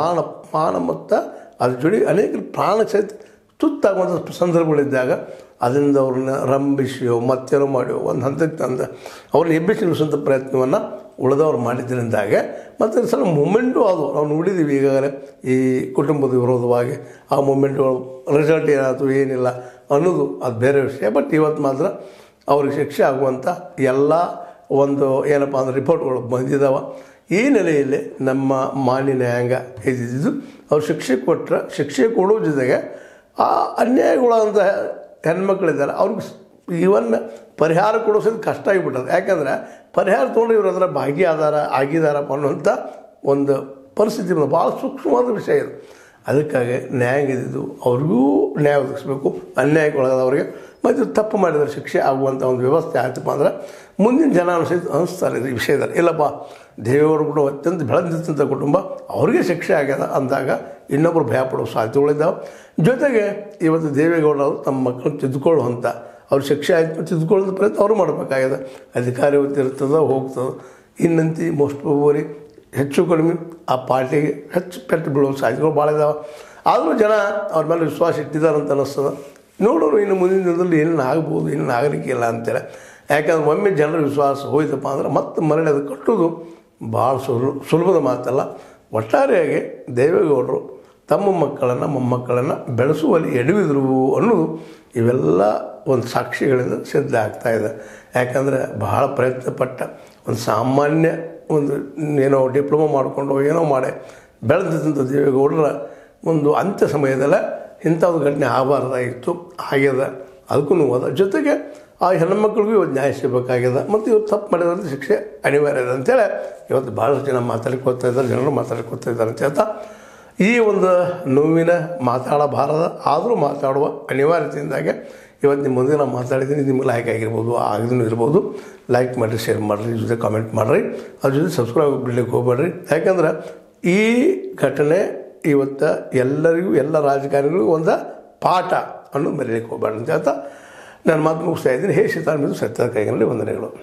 ಮಾನ ಮತ್ತು ಅದ್ರ ಜೋಡಿ ಅನೇಕ ಪ್ರಾಣಕ್ಕೆ ಸಹಿತ ತುತ್ತಾಗುವಂಥ ಸಂದರ್ಭಗಳಿದ್ದಾಗ ಅದರಿಂದ ಅವ್ರನ್ನ ರಂಭಿಸಿಯೋ ಮತ್ತೇನೋ ಮಾಡಿಯೋ ಒಂದು ಹಂತಕ್ಕೆ ತಂದು ಅವ್ರನ್ನ ಎಬ್ಬಿಸಿಸುವಂಥ ಪ್ರಯತ್ನವನ್ನು ಉಳಿದವ್ರು ಮಾಡಿದ್ದರಿಂದಾಗೆ ಮತ್ತು ಸಲ ಮೂಮೆಂಟು ಅದು ನಾವು ನೋಡಿದ್ದೀವಿ ಈಗಾಗಲೇ ಈ ಕುಟುಂಬದ ವಿರೋಧವಾಗಿ ಆ ಮೂಮೆಂಟ್ಗಳು ರಿಸಲ್ಟ್ ಏನಾಯ್ತು ಏನಿಲ್ಲ ಅನ್ನೋದು ಅದು ಬೇರೆ ವಿಷಯ. ಬಟ್ ಇವತ್ತು ಮಾತ್ರ ಅವ್ರಿಗೆ ಶಿಕ್ಷೆ ಆಗುವಂಥ ಎಲ್ಲ ಒಂದು ಏನಪ್ಪ ಅಂದ್ರೆ ರಿಪೋರ್ಟ್ಗಳು ಬಂದಿದ್ದಾವೆ. ಈ ನೆಲೆಯಲ್ಲಿ ನಮ್ಮ ಮಾನ್ಯ ನ್ಯಾಯಾಂಗ ಇದ್ದಿದ್ದು ಅವ್ರು ಶಿಕ್ಷೆ ಕೊಡೋ ಜೊತೆಗೆ ಆ ಅನ್ಯಾಯಗಳಂಥ ಹೆಣ್ಮಕ್ಳಿದ್ದಾರೆ ಅವ್ರಿಗೆ ಇವನ್ ಪರಿಹಾರ ಕೊಡೋಸೋದು ಕಷ್ಟ ಆಗಿಬಿಟ್ಟದು. ಯಾಕಂದ್ರೆ ಪರಿಹಾರ ತೊಗೊಂಡು ಇವರು ಅದರ ಆಗಿದಾರಪ್ಪ ಅನ್ನುವಂಥ ಒಂದು ಪರಿಸ್ಥಿತಿ ಭಾಳ ಸೂಕ್ಷ್ಮವಾದ ವಿಷಯ ಇದು. ಅದಕ್ಕಾಗಿ ನ್ಯಾಯಾಂಗ ಇದ್ದಿದ್ದು ಅವ್ರಿಗೂ ನ್ಯಾಯ ಒದಗಿಸ್ಬೇಕು, ಅನ್ಯಾಯಕ್ಕೊಳಗಾದವ್ರಿಗೆ ಮತ್ತು ತಪ್ಪು ಮಾಡಿದರೆ ಶಿಕ್ಷೆ ಆಗುವಂಥ ಒಂದು ವ್ಯವಸ್ಥೆ ಆಯ್ತಪ್ಪ ಅಂದ್ರೆ ಮುಂದಿನ ಜನ ಅನಿಸ್ತಾರೆ ಈ ವಿಷಯದಲ್ಲಿ. ಇಲ್ಲಪ್ಪ ದೇವೇಗೌಡರು ಕೂಡ ಅತ್ಯಂತ ಬೆಳೆದಿದ್ದಂಥ ಕುಟುಂಬ ಅವ್ರಿಗೆ ಶಿಕ್ಷೆ ಆಗ್ಯದ ಅಂದಾಗ ಇನ್ನೊಬ್ಬರು ಭಯಪಡೋ ಸಾಧ್ಯತೆಗಳಿದ್ದಾವೆ. ಜೊತೆಗೆ ಇವತ್ತು ದೇವೇಗೌಡರು ತಮ್ಮ ಮಕ್ಕಳನ್ನು ತಿದ್ದುಕೊಳ್ಳುವಂಥ ಅವ್ರ ಶಿಕ್ಷೆ ಆಯ್ತು ತಿದ್ದುಕೊಳ್ಳೋದು ಪ್ರಯತ್ನ ಅವರು ಮಾಡಬೇಕಾಗ್ಯದ. ಅಧಿಕಾರಿ ಇರ್ತದೆ ಹೋಗ್ತದೆ. ಇನ್ನಂತಿ ಮೋಸ್ಟ್ ಪ್ರೋಬರಿ ಹೆಚ್ಚು ಕಡಿಮೆ ಆ ಪಾರ್ಟಿಗೆ ಹೆಚ್ಚು ಪೆಟ್ಟು ಬೀಳೋ ಸಾಧ್ಯತೆಗಳು ಭಾಳ ಇದ್ದಾವೆ. ಆದರೂ ಜನ ಅವ್ರ ಮೇಲೆ ವಿಶ್ವಾಸ ಇಟ್ಟಿದ್ದಾರೆ ಅಂತ ಅನ್ನಿಸ್ತದೆ. ನೋಡೋರು ಇನ್ನು ಮುಂದಿನ ದಿನದಲ್ಲಿ ಏನೇನು ಆಗ್ಬೋದು, ಏನೇನು ಆಗಲಿಕ್ಕಿಲ್ಲ ಅಂತೇಳಿ. ಯಾಕಂದ್ರೆ ಒಮ್ಮೆ ಜನರ ವಿಶ್ವಾಸ ಹೋಯ್ತಪ್ಪ ಅಂದ್ರೆ ಮತ್ತೆ ಮರಳಿ ಅದು ಕಟ್ಟೋದು ಭಾಳ ಸುಲಭದ ಮಾತಲ್ಲ. ಒಟ್ಟಾರೆಯಾಗಿ ದೇವೇಗೌಡರು ತಮ್ಮ ಮಕ್ಕಳನ್ನು ಮೊಮ್ಮಕ್ಕಳನ್ನು ಬೆಳೆಸುವಲ್ಲಿ ಎಡವಿದ್ರು ಅನ್ನೋದು ಇವೆಲ್ಲ ಒಂದು ಸಾಕ್ಷಿಗಳಿಂದ ಸಿದ್ಧ ಆಗ್ತಾಯಿದೆ. ಯಾಕಂದರೆ ಬಹಳ ಪ್ರಯತ್ನಪಟ್ಟ ಒಂದು ಸಾಮಾನ್ಯ ಒಂದು ಏನೋ ಡಿಪ್ಲೊಮಾ ಮಾಡಿಕೊಂಡು ಏನೋ ಮಾಡಿ ಬೆಳೆದಂಥ ದೇವೇಗೌಡರ ಒಂದು ಅಂತ್ಯ ಸಮಯದಲ್ಲೇ ಇಂಥದ್ದು ಘಟನೆ ಆಗಬಾರ್ದಾಗಿತ್ತು, ಆಗ್ಯದ. ಅದಕ್ಕೂ ಹೋದ. ಜೊತೆಗೆ ಆ ಹೆಣ್ಮಕ್ಳಿಗೂ ಇವತ್ತು ನ್ಯಾಯ ಸಿಗಬೇಕಾಗ್ಯದ. ಮತ್ತು ಇವತ್ತು ತಪ್ಪು ಮಾಡಿದಂಥ ಶಿಕ್ಷೆ ಅನಿವಾರ್ಯ ಇದೆ ಅಂತೇಳಿ ಇವತ್ತು ಭಾಳಷ್ಟು ಜನ ಮಾತಾಡ್ಕೊತಾ ಇದ್ದಾರೆ, ಜನರು ಮಾತಾಡ್ಕೊತಾ ಇದ್ದಾರೆ ಅಂತ ಹೇಳ್ತಾ ಈ ಒಂದು ನೋವಿನ ಮಾತಾಡಬಾರದ ಆದರೂ ಮಾತಾಡುವ ಅನಿವಾರ್ಯತೆಯಿಂದಾಗೆ ಇವತ್ತು ನಿಮ್ಮ ಮುಂದೆ ನಾನು ಮಾತಾಡಿದ್ದೀನಿ. ನಿಮ್ಗೆ ಲೈಕ್ ಆಗಿರ್ಬೋದು, ಆಗದೂ ಇರ್ಬೋದು. ಲೈಕ್ ಮಾಡಿರಿ, ಶೇರ್ ಮಾಡಿರಿ, ಜೊತೆ ಕಾಮೆಂಟ್ ಮಾಡಿರಿ, ಅದ್ರ ಜೊತೆ ಸಬ್ಸ್ಕ್ರೈಬ್ ಬಿಡ್ಲಿಕ್ಕೆ ಹೋಗ್ಬೇಡ್ರಿ. ಯಾಕಂದ್ರೆ ಈ ಘಟನೆ ಇವತ್ತು ಎಲ್ಲರಿಗೂ, ಎಲ್ಲ ರಾಜಕಾರಣಿಗಳಿಗೂ ಒಂದು ಪಾಠ ಅನ್ನೋದು ಮರೀಲಿಕ್ಕೆ ಹೋಗ್ಬೇಡ್ರಿ ಅಂತ ಹೇಳ್ತಾ ನಾನು ಮಾತು ಮುಗಿಸ್ತಾ ಇದ್ದೀನಿ. ಹೇ ಸೀತಾರಾಮ, ಸತ್ಯದ ಕೈಗಳಲ್ಲಿ ವಂದನೆಗಳು.